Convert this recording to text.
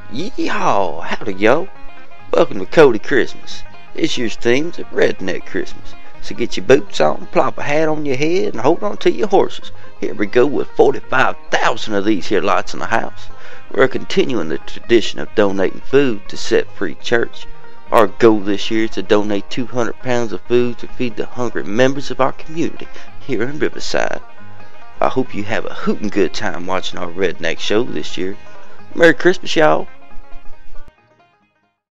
Yeehaw! Howdy, y'all. Welcome to Cody Christmas. This year's theme's a redneck Christmas. So get your boots on, plop a hat on your head, and hold on to your horses. Here we go with 45,000 of these here lights in the house. We're continuing the tradition of donating food to Set Free Church. Our goal this year is to donate 200 pounds of food to feed the hungry members of our community here in Riverside. I hope you have a hootin' good time watching our redneck show this year. Merry Christmas, y'all.